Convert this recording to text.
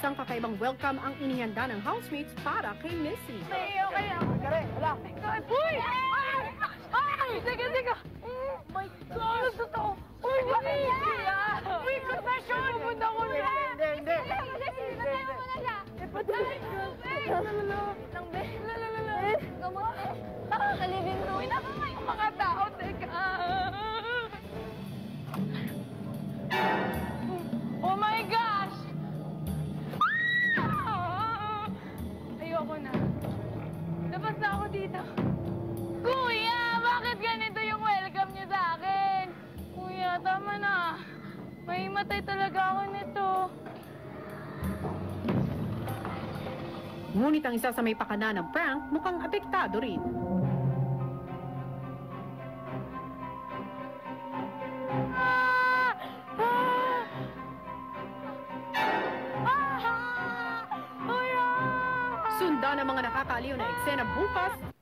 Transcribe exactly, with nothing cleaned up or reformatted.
Isang kakaibang welcome ang inihanda ng housemates para kay Missy. Ay, okay ako. Kare, wala. Uy! Ay! Ay! Teka, teka! Oh my God! Totoo! Uy, Missy! Uy, confession! Pupunta ko na! Hindi, hindi. Nasaya mo na siya! Lang, be. Gamot, eh. Nakalibing mo. Uy, nakamay yung mga tao. Teka. Oh my gosh! Ayoko na. Labas na ako dito. Kuya, bakit ganito yung welcome niyo sa akin? Kuya, tama na. Mahimatay talaga ako nito. Ngunit ang isa sa may pakana ng prank mukhang apektado rin. Ah! Ah! Ah! Kuya! Sundan ang mga nakakaaliw na eksena bukas